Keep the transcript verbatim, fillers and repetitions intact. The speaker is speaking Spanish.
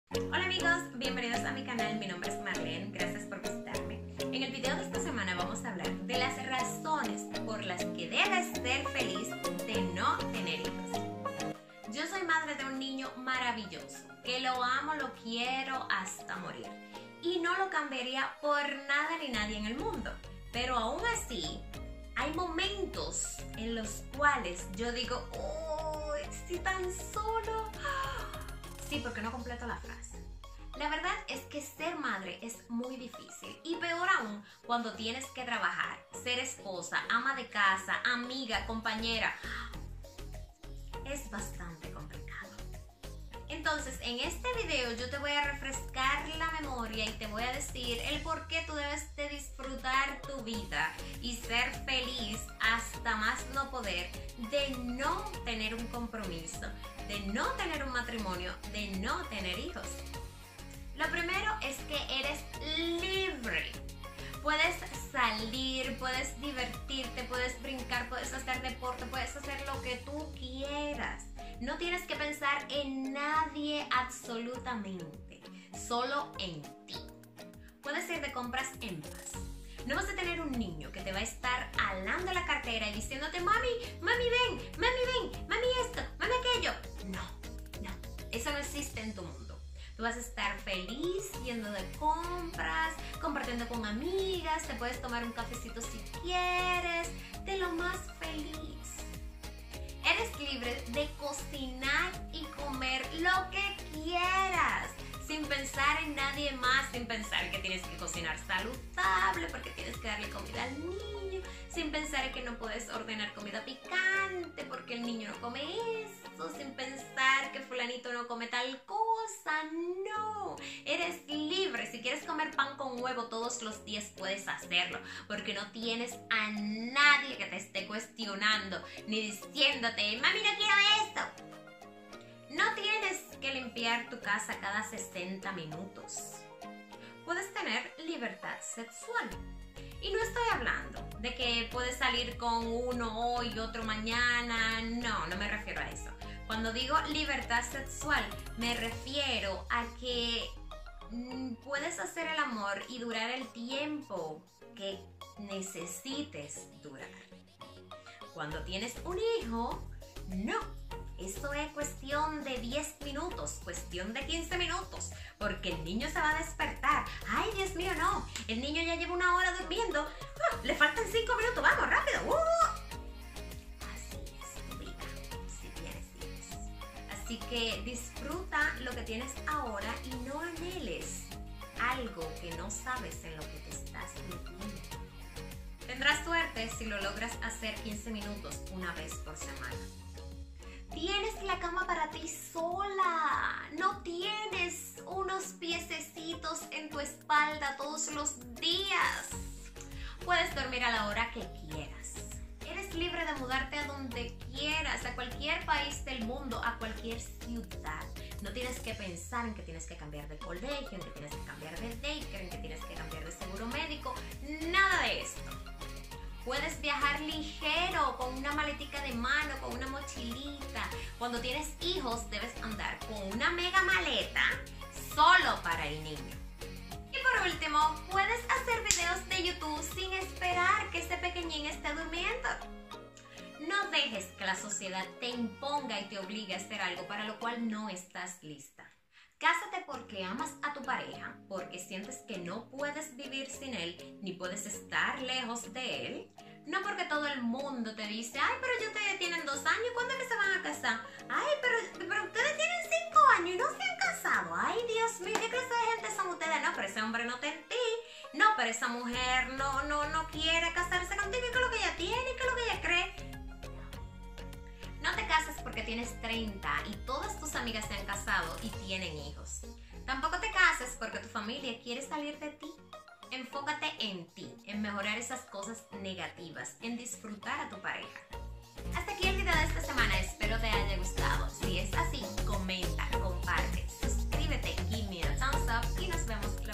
Hola amigos, bienvenidos a mi canal, mi nombre es Marlene, gracias por visitarme. En el video de esta semana vamos a hablar de las razones por las que debes ser feliz de no tener hijos. Yo soy madre de un niño maravilloso, que lo amo, lo quiero hasta morir y no lo cambiaría por nada ni nadie en el mundo, pero aún así hay momentos en los cuales yo digo, oh, estoy tan solo. Sí, porque no completo la frase. La verdad es que ser madre es muy difícil y peor aún cuando tienes que trabajar, ser esposa, ama de casa, amiga, compañera. Es bastante complicado. Entonces, en este video yo te voy a refrescar la memoria y te voy a decir el por qué tú debes de disfrutar tu vida y ser feliz hasta más no poder de no tener un compromiso, de no tener un matrimonio, de no tener hijos. Lo primero es que eres libre. Puedes salir, puedes divertirte, puedes brincar, puedes hacer deporte, puedes hacer lo que tú quieras. No tienes que pensar en nadie absolutamente, solo en ti. Puedes ir de compras en paz. No vas a tener un niño que te va a estar alando la cartera y diciéndote, mami, mami ven, mami ven, mami esto, mami aquello. No, no, eso no existe en tu mundo. Tú vas a estar feliz yendo de compras, compartiendo con amigas, te puedes tomar un cafecito si quieres, de lo más feliz. Eres libre de cocinar y comer lo que quieras, sin pensar en nadie más, sin pensar que tienes que cocinar saludable porque tienes que darle comida al niño, sin pensar que no puedes ordenar comida picante porque el niño no come eso, sin pensar que fulanito no come tal cosa. No, eres libre. Si quieres comer pan con huevo todos los días puedes hacerlo porque no tienes a nadie que te esté cuestionando ni diciéndote, mami no quiero esto. No tienes que limpiar tu casa cada sesenta minutos. Puedes tener libertad sexual. Y no estoy hablando de que puedes salir con uno hoy y otro mañana. No, no me refiero a eso. Cuando digo libertad sexual, me refiero a que mm, puedes hacer el amor y durar el tiempo que necesites durar. Cuando tienes un hijo, no. Eso es cuestión de diez minutos, cuestión de quince minutos, porque el niño se va a despertar. Ay, Dios mío, no. El niño ya lleva una hora durmiendo. ¡Ah! Le faltan cinco minutos, vamos, rápido. ¡Uh! Así es tu vida, si tienes hijos. Así que disfruta lo que tienes ahora y no anheles algo que no sabes en lo que te estás metiendo. Tendrás suerte si lo logras hacer quince minutos una vez por semana. Tienes la cama para ti sola. No tienes unos piececitos en tu espalda todos los días. Puedes dormir a la hora que quieras. Eres libre de mudarte a donde quieras, a cualquier país del mundo, a cualquier ciudad. No tienes que pensar en que tienes que cambiar de colegio, en que tienes que cambiar de daycare, en que tienes que cambiar de seguro médico. Nada de esto. Puedes viajar ligero, con una maletica de mano, con una mochilita. Cuando tienes hijos, debes andar con una mega maleta solo para el niño. Y por último, puedes hacer videos de YouTube sin esperar que ese pequeñín esté durmiendo. No dejes que la sociedad te imponga y te obligue a hacer algo para lo cual no estás lista. Cásate porque amas a tu pareja, porque sientes que no puedes vivir sin él, ni puedes estar lejos de él. No porque todo el mundo te dice, ay, pero ya ustedes tienen dos años, ¿cuándo es que se van a casar? Ay, pero, pero ustedes tienen cinco años y no se han casado. Ay, Dios mío, ¿qué clase de gente son ustedes? No, pero ese hombre no te en ti. No, pero esa mujer no, no, no quiere casarse contigo. ¿Y qué es lo que ella tiene? ¿Y qué es lo que ella cree? No te cases porque tienes treinta y todas tus amigas se han casado y tienen hijos. Tampoco te cases porque tu familia quiere salir de ti. Enfócate en ti, en mejorar esas cosas negativas, en disfrutar a tu pareja. Hasta aquí el video de esta semana, espero te haya gustado. Si es así, comenta, comparte, suscríbete, give me a thumbs up y nos vemos